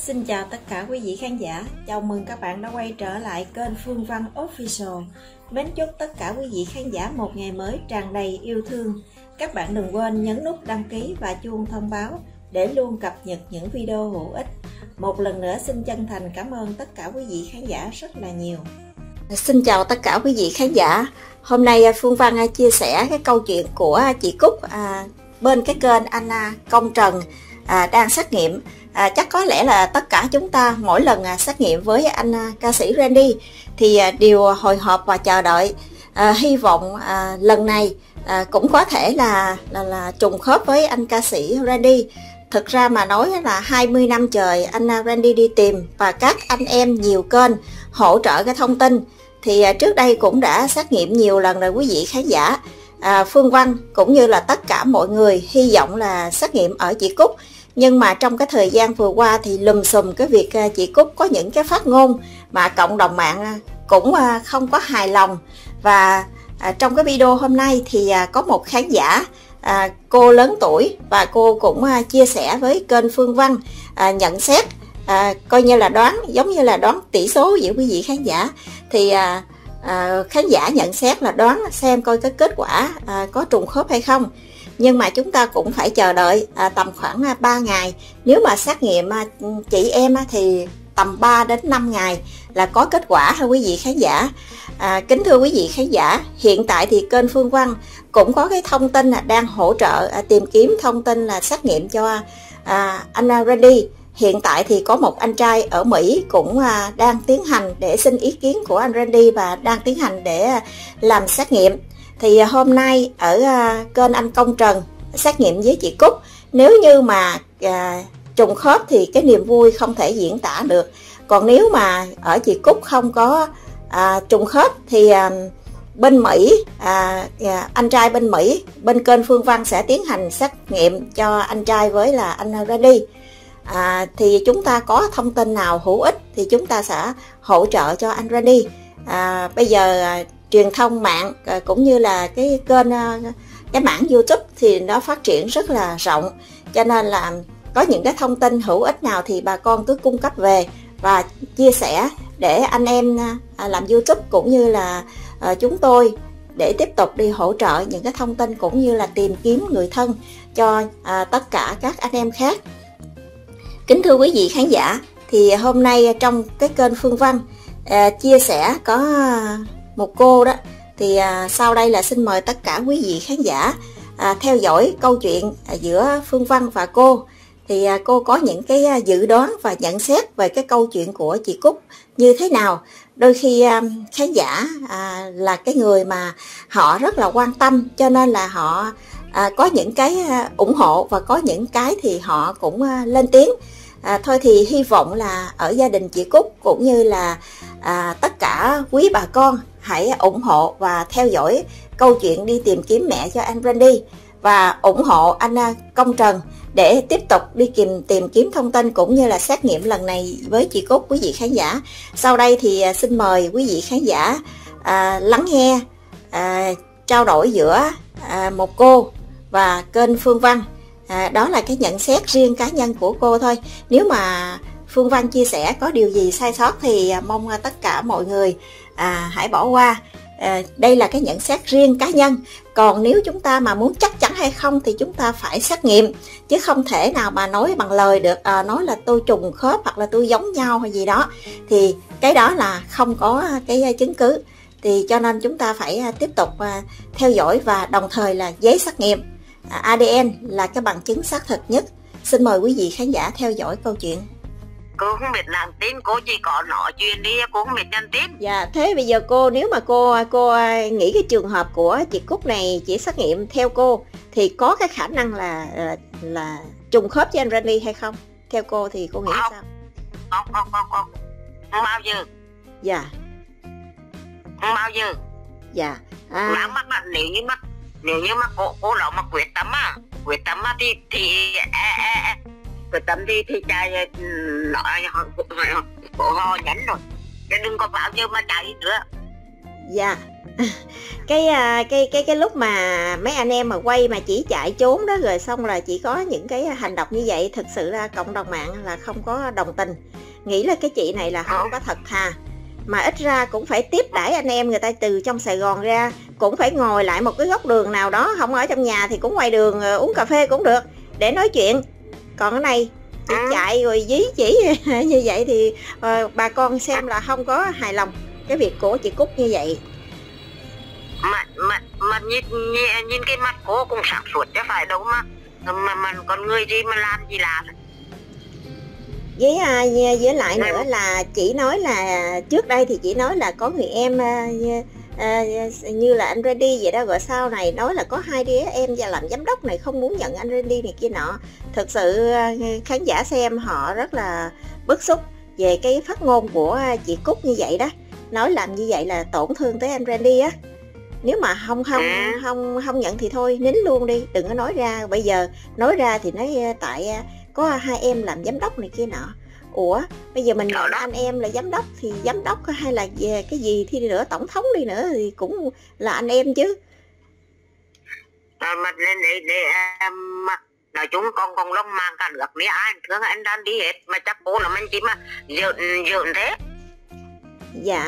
Xin chào tất cả quý vị khán giả, chào mừng các bạn đã quay trở lại kênh Phương Văn Official. Mến chúc tất cả quý vị khán giả một ngày mới tràn đầy yêu thương. Các bạn đừng quên nhấn nút đăng ký và chuông thông báo để luôn cập nhật những video hữu ích. Một lần nữa xin chân thành cảm ơn tất cả quý vị khán giả rất là nhiều. Xin chào tất cả quý vị khán giả. Hôm nay Phương Văn chia sẻ cái câu chuyện của chị Cúc bên cái kênh anh Công Trần đang xét nghiệm. Chắc có lẽ là tất cả chúng ta mỗi lần xét nghiệm với anh ca sĩ Randy thì đều hồi hộp và chờ đợi, hy vọng lần này cũng có thể là trùng khớp với anh ca sĩ Randy. Thực ra mà nói là 20 năm trời anh Randy đi tìm và các anh em nhiều kênh hỗ trợ cái thông tin thì trước đây cũng đã xét nghiệm nhiều lần rồi quý vị khán giả. Phương Văn cũng như là tất cả mọi người hy vọng là xét nghiệm ở chị Cúc, nhưng mà trong cái thời gian vừa qua thì lùm xùm cái việc chị Cúc có những cái phát ngôn mà cộng đồng mạng cũng không có hài lòng. Và trong cái video hôm nay thì có một khán giả, cô lớn tuổi và cô cũng chia sẻ với kênh Phương Văn nhận xét, coi như là đoán, giống như là đoán tỷ số giữa quý vị khán giả. Thì khán giả nhận xét là đoán xem coi cái kết quả có trùng khớp hay không. Nhưng mà chúng ta cũng phải chờ đợi tầm khoảng 3 ngày. Nếu mà xét nghiệm chị em thì tầm 3 đến 5 ngày là có kết quả ha quý vị khán giả. Kính thưa quý vị khán giả, hiện tại thì kênh Phương Văn cũng có cái thông tin là đang hỗ trợ tìm kiếm thông tin là xét nghiệm cho anh Randy. Hiện tại thì có một anh trai ở Mỹ cũng đang tiến hành để xin ý kiến của anh Randy và đang tiến hành để làm xét nghiệm. Thì hôm nay ở kênh anh Công Trần xét nghiệm với chị Cúc, nếu như mà trùng khớp thì cái niềm vui không thể diễn tả được. Còn nếu mà ở chị Cúc không có trùng khớp thì bên Mỹ, anh trai bên Mỹ, bên kênh Phương Văn sẽ tiến hành xét nghiệm cho anh trai với là anh Randy. Thì chúng ta có thông tin nào hữu ích thì chúng ta sẽ hỗ trợ cho anh Randy. Bây giờ truyền thông mạng cũng như là cái kênh, cái mảng YouTube thì nó phát triển rất là rộng, cho nên là có những cái thông tin hữu ích nào thì bà con cứ cung cấp về và chia sẻ để anh em làm YouTube cũng như là chúng tôi để tiếp tục đi hỗ trợ những cái thông tin cũng như là tìm kiếm người thân cho tất cả các anh em khác. Kính thưa quý vị khán giả, thì hôm nay trong cái kênh Phương Văn chia sẻ có một cô đó, thì sau đây là xin mời tất cả quý vị khán giả theo dõi câu chuyện giữa Phương Văn và cô. Thì cô có những cái dự đoán và nhận xét về cái câu chuyện của chị Cúc như thế nào. Đôi khi khán giả là cái người mà họ rất là quan tâm, cho nên là họ có những cái ủng hộ và có những cái thì họ cũng lên tiếng. Thôi thì hy vọng là ở gia đình chị Cúc cũng như là tất cả quý bà con hãy ủng hộ và theo dõi câu chuyện đi tìm kiếm mẹ cho anh Randy, và ủng hộ anh Công Trần để tiếp tục đi tìm kiếm thông tin cũng như là xét nghiệm lần này với chị Cúc quý vị khán giả. Sau đây thì xin mời quý vị khán giả lắng nghe trao đổi giữa một cô và kênh Phương Văn. Đó là cái nhận xét riêng cá nhân của cô thôi. Nếu mà Phương Văn chia sẻ có điều gì sai sót thì mong tất cả mọi người hãy bỏ qua. Đây là cái nhận xét riêng cá nhân. Còn nếu chúng ta mà muốn chắc chắn hay không thì chúng ta phải xét nghiệm, chứ không thể nào mà nói bằng lời được, nói là tôi trùng khớp hoặc là tôi giống nhau hay gì đó, thì cái đó là không có cái chứng cứ. Thì cho nên chúng ta phải tiếp tục theo dõi và đồng thời là giấy xét nghiệm ADN là cái bằng chứng xác thực nhất. Xin mời quý vị khán giả theo dõi câu chuyện. Cô không biết làm tin, cô chỉ có nói chuyện đi, cô không biết nhận tin. Dạ, thế bây giờ cô, nếu mà cô nghĩ cái trường hợp của chị Cúc này chỉ xét nghiệm theo cô thì có cái khả năng là trùng khớp với anh Randy hay không? Theo cô thì cô nghĩ sao? Không bao giờ. Dạ. Không bao giờ. Dạ. Nếu như mà cô đó mà quyết tâm thì quyết tâm thì chạy nói họ nhắn rồi, chứ đừng có bao giờ mà chạy nữa. Dạ. Cái lúc mà mấy anh em mà quay mà chỉ chạy trốn đó, rồi xong là chỉ có những cái hành động như vậy, thực sự là cộng đồng mạng là không có đồng tình, nghĩ là cái chị này là không có thật thà, mà ít ra cũng phải tiếp đãi anh em người ta từ trong Sài Gòn ra, cũng phải ngồi lại một cái góc đường nào đó, không ở trong nhà thì cũng ngoài đường uống cà phê cũng được để nói chuyện. Còn cái này chị chạy rồi dí chỉ như vậy thì bà con xem là không có hài lòng cái việc của chị Cúc như vậy. Mà nhìn cái mặt cô cũng sáng suốt chứ phải đâu mà con người gì mà làm gì làm. Với lại nữa là chị nói là trước đây thì chị nói là có người em như là anh Randy vậy đó, rồi sau này nói là có 2 đứa em và làm giám đốc này không muốn nhận anh Randy này kia nọ. Thực sự khán giả xem họ rất là bức xúc về cái phát ngôn của chị Cúc như vậy đó, nói làm như vậy là tổn thương tới anh Randy á. Nếu mà không nhận thì thôi nín luôn đi, đừng có nói ra. Bây giờ nói ra thì nói tại có 2 em làm giám đốc này kia nọ. Ủa bây giờ mình nhận anh em là giám đốc thì giám đốc hay là về cái gì thì đi nữa, tổng thống đi nữa thì cũng là anh em chứ. Mà nói chung con lông mang cả nước ní ai thương anh đang đi hết, mà chắc cô là mình chỉ mà dượn thế. Dạ.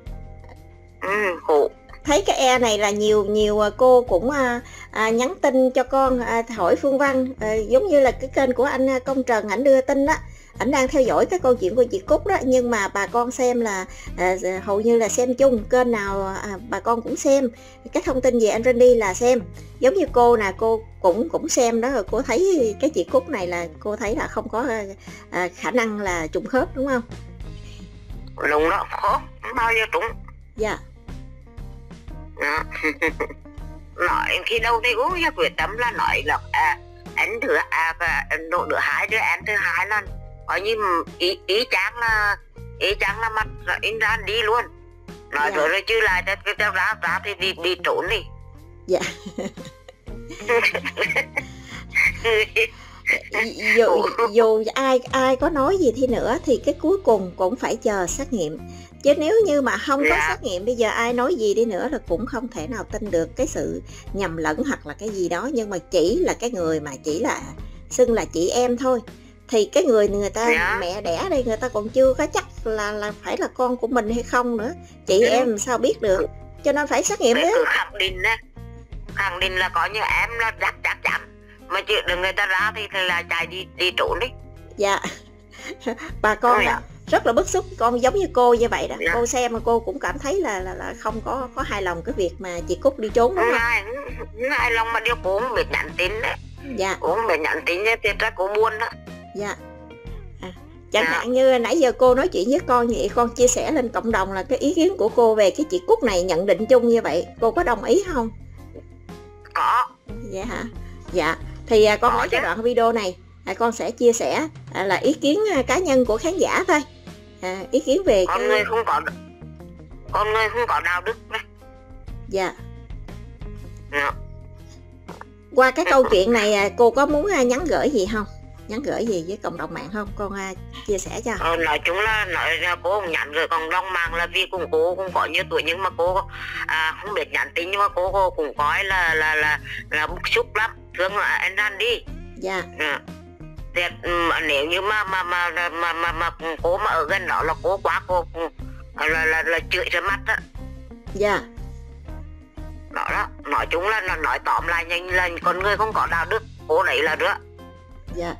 Khổ. Thấy cái e này là nhiều cô cũng nhắn tin cho con hỏi Phương Văn, giống như là cái kênh của anh Công Trần ảnh đưa tin đó, ảnh đang theo dõi cái câu chuyện của chị Cúc đó, nhưng mà bà con xem là hầu như là xem chung, kênh nào bà con cũng xem cái thông tin về anh Randy là xem. Giống như cô nè, cô cũng xem đó, rồi cô thấy cái chị Cúc này là cô thấy là không có khả năng là trùng khớp, đúng không? Đúng đó, khó bao giờ trúng. Dạ. Nói khi đâu thì uống ra quyết tâm là nói là anh thứ độ đứa 2 đứa anh thứ 2 lần coi như ý chán là mặt in ra đi luôn, nói rồi chứ lại ra thì đi trốn đi. Dạ. dù ai có nói gì thì nữa thì cái cuối cùng cũng phải chờ xét nghiệm, chứ nếu như mà không có xét nghiệm bây giờ ai nói gì đi nữa là cũng không thể nào tin được cái sự nhầm lẫn hoặc là cái gì đó. Nhưng mà chỉ là cái người mà chỉ là xưng là chị em thôi, thì cái người ta mẹ đẻ đây người ta còn chưa có chắc là phải là con của mình hay không nữa, chị em sao biết được, cho nên phải xét nghiệm đấy. Khẳng định là có như em là chắc chắn, mà chứ đừng người ta ra thì là chạy đi trốn đi. Dạ. Bà con rất là bức xúc, con giống như cô như vậy đó. Cô xem mà cô cũng cảm thấy là không có hài lòng cái việc mà chị Cúc đi trốn, đúng không? Hài lòng mà điều cô không biết nhắn tin đấy. Dạ. Cô không biết nhắn tin thì ra cô buồn đó. Dạ. Chẳng hạn như nãy giờ cô nói chuyện với con vậy, con chia sẻ lên cộng đồng là cái ý kiến của cô về cái chị Cúc này nhận định chung như vậy, cô có đồng ý không? Có. Dạ hả? Dạ. Thì con lấy cái đoạn video này con sẽ chia sẻ là ý kiến cá nhân của khán giả thôi, ý kiến về con người không có đạo đức đấy. Dạ. Qua cái câu chuyện này cô có muốn nhắn gửi gì không, nhắn gửi gì với cộng đồng mạng không, con chia sẻ cho. Nói chung là cô không nhắn gửi cộng đồng mạng là vì cô cũng có nhiều tuổi, nhưng mà cô không biết nhắn tin, nhưng mà cô cũng coi là bức xúc lắm, thương anh Randy. Dạ. Nếu như mà cô mà ở gần đó là cô là chửi ra mắt đó. Dạ. Đó nói chung là nói tóm lại nhanh là con người không có đạo đức, cô đấy là đứa. Dạ.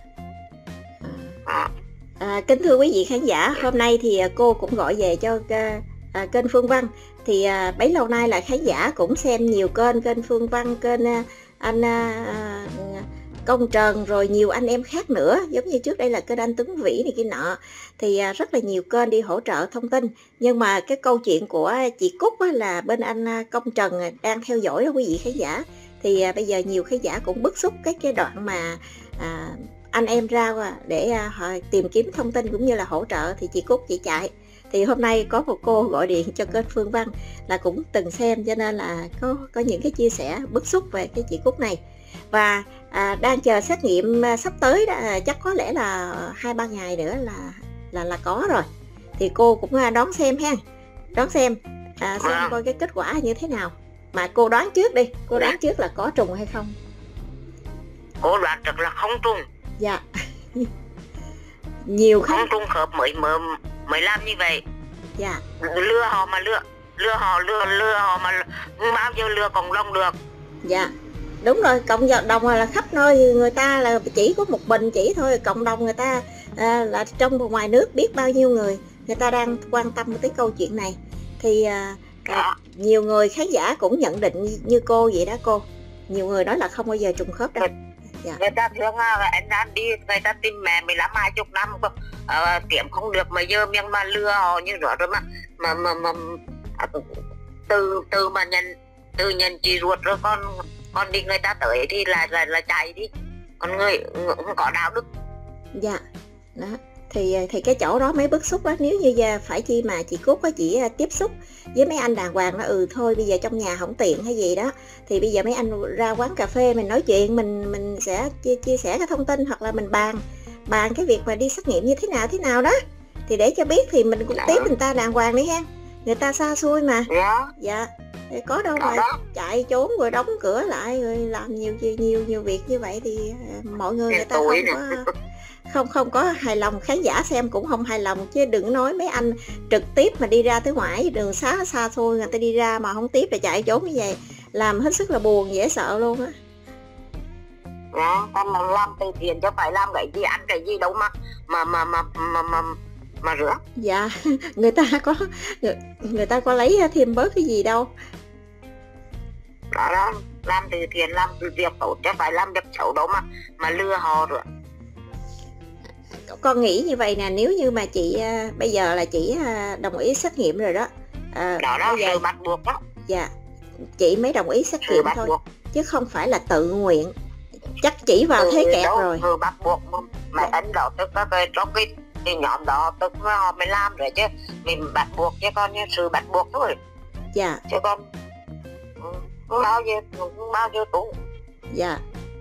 Kính thưa quý vị khán giả, hôm nay thì cô cũng gọi về cho kênh Phương Văn. Thì bấy lâu nay là khán giả cũng xem nhiều kênh Phương Văn, kênh anh Công Trần, rồi nhiều anh em khác nữa, giống như trước đây là kênh anh Tuấn Vĩ này kia nọ, thì rất là nhiều kênh đi hỗ trợ thông tin. Nhưng mà cái câu chuyện của chị Cúc là bên anh Công Trần đang theo dõi đó quý vị khán giả. Thì bây giờ nhiều khán giả cũng bức xúc cái đoạn mà anh em ra để họ tìm kiếm thông tin cũng như là hỗ trợ, thì chị Cúc chị chạy. Thì hôm nay có một cô gọi điện cho kênh Phương Văn là cũng từng xem, cho nên là có những cái chia sẻ bức xúc về cái chị Cúc này. Và đang chờ xét nghiệm sắp tới đó, chắc có lẽ là 2-3 ngày nữa là có rồi. Thì cô cũng đón xem ha, đón xem xem Vâng. coi cái kết quả như thế nào. Mà cô đoán trước đi, cô đoán trước là có trùng hay không? Cô đoán được là không trùng. Dạ. Nhiều Không khách. trùng khớp mới làm như vậy. Dạ. Lừa họ mà lừa họ mà bao giờ lừa cộng đồng được. Dạ. Đúng rồi, cộng đồng là khắp nơi, người ta là chỉ có một mình chỉ thôi, cộng đồng người ta là trong và ngoài nước biết bao nhiêu người ta đang quan tâm tới câu chuyện này. Thì nhiều người khán giả cũng nhận định như cô vậy đó cô. Nhiều người nói là không bao giờ trùng khớp đâu. Dạ. Người ta thương anh đang đi, người ta tìm mẹ 15-20 năm kiếm không được mà giờ miệng mà lừa họ như đó rồi mà từ mà nhận chị ruột rồi con đi người ta tới thì là chạy đi, con người không có đạo đức. Dạ. Đó. Thì cái chỗ đó mới bức xúc đó. Nếu như giờ phải chi mà chị Cúc chỉ tiếp xúc với mấy anh đàng hoàng đó, thôi bây giờ trong nhà không tiện hay gì đó, thì bây giờ mấy anh ra quán cà phê mình nói chuyện, mình sẽ chia sẻ cái thông tin, hoặc là mình bàn cái việc mà đi xét nghiệm như thế nào đó, thì để cho biết thì mình cũng tiếp người ta đàng hoàng đi ha. Người ta xa xôi mà. Dạ. Có đâu mà chạy trốn rồi đóng cửa lại rồi làm nhiều việc như vậy thì mọi người ta không có hài lòng, khán giả xem cũng không hài lòng, chứ đừng nói mấy anh trực tiếp mà đi ra tới ngoài đường xá xa xôi, người ta đi ra mà không tiếp là chạy trốn như vậy, làm hết sức là buồn, dễ sợ luôn á. Con làm từ thiện chứ phải làm cái gì, ăn cái gì đâu mà rửa. Dạ. người ta có lấy thêm bớt cái gì đâu. Đó, làm từ thiện, làm từ việc tốt chứ phải làm việc xấu đâu mà lừa họ rồi. Con nghĩ như vậy nè, nếu như mà chị bây giờ là chị đồng ý xét nghiệm rồi đó. Đó sự bắt buộc đó. Dạ. Chị mới đồng ý xét nghiệm thôi buộc. Chứ không phải là tự nguyện. Chắc chỉ vào thế kẹt rồi. Sự bắt buộc mà anh đó tức trong cái nhóm đó tức họ mới làm rồi chứ mình bắt buộc chứ con như sự bắt buộc thôi. Dạ. Chứ con không bao giờ tủ. Dạ.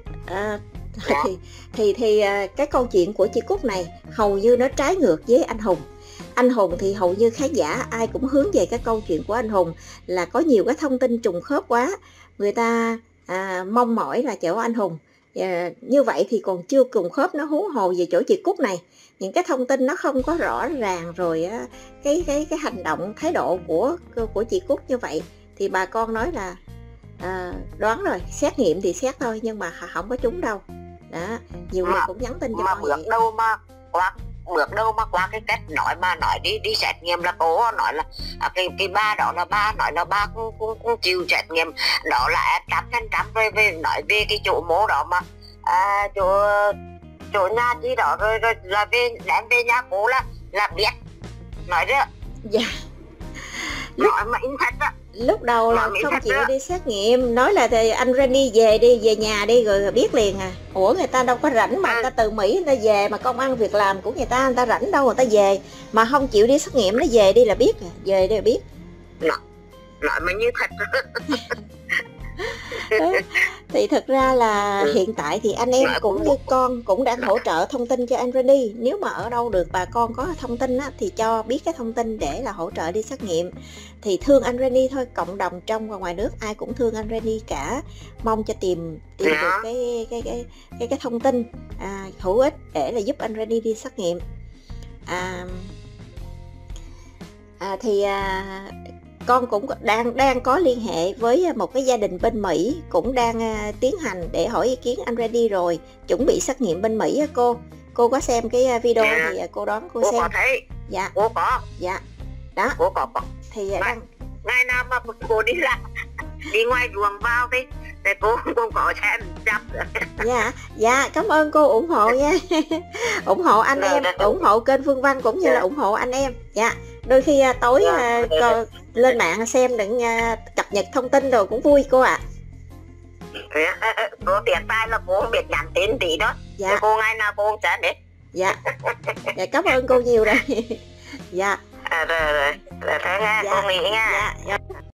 Thì cái câu chuyện của chị Cúc này hầu như nó trái ngược với anh Hùng. Anh Hùng thì hầu như khán giả ai cũng hướng về cái câu chuyện của anh Hùng là có nhiều cái thông tin trùng khớp quá, người ta mong mỏi là chỗ anh Hùng. Như vậy thì còn chưa trùng khớp, nó huống hồ về chỗ chị Cúc này, những cái thông tin nó không có rõ ràng rồi cái hành động thái độ của chị Cúc như vậy thì bà con nói là đoán rồi, xét nghiệm thì xét thôi nhưng mà không có trúng đâu. Đó, nhiều người cũng nhắn tin cho con vậy. Bước đâu mà qua cái cách nói đi xét nghiệm là cô nói là cái ba đó là ba nói là ba cũng chịu xét nghiệm đó là 100% rồi về nói về cái chỗ mố đó mà chỗ nhà gì đó rồi là đem về nhà cô là biết nói đó. Dạ. Nói mà in thật á. Lúc đầu là không chịu đi xét nghiệm, nói là thì anh Randy về nhà đi rồi biết liền à. Ủa người ta đâu có rảnh mà người ta từ Mỹ người ta về, mà công ăn việc làm của người ta rảnh đâu người ta về mà không chịu đi xét nghiệm, nó về đi là biết, về đi là biết. Nói mà như thật. Thì thực ra là hiện tại thì anh em cũng như con cũng đang hỗ trợ thông tin cho anh Randy. Nếu mà ở đâu được bà con có thông tin á, thì cho biết cái thông tin để là hỗ trợ đi xét nghiệm. Thì thương anh Randy thôi, cộng đồng trong và ngoài nước ai cũng thương anh Randy cả, mong cho tìm được cái thông tin hữu ích để là giúp anh Randy đi xét nghiệm. Con cũng đang có liên hệ với một cái gia đình bên Mỹ, cũng đang tiến hành để hỏi ý kiến anh Randy rồi, chuẩn bị xét nghiệm bên Mỹ á cô có xem cái video thì cô đoán cô xem. Có thấy. Dạ. Cô có. Dạ. Đó. Cô có. Thì ngày nào mà cô đi ngoài ruộng vào thì cô cũng có xem chấp. Dạ cảm ơn cô ủng hộ nha. Ủng hộ anh em, ủng hộ kênh Phương Văn cũng như là ủng hộ anh em. Dạ. Đôi khi tối lên mạng xem đừng cập nhật thông tin rồi cũng vui cô ạ. Cô tiền tay là cô không biết nhắn tin tí đó. Dạ. Cô ngày nào cô cũng sẽ biết. Dạ. Dạ cảm ơn cô nhiều rồi. Dạ. Rồi thôi nghe, cô nghỉ nha. Dạ.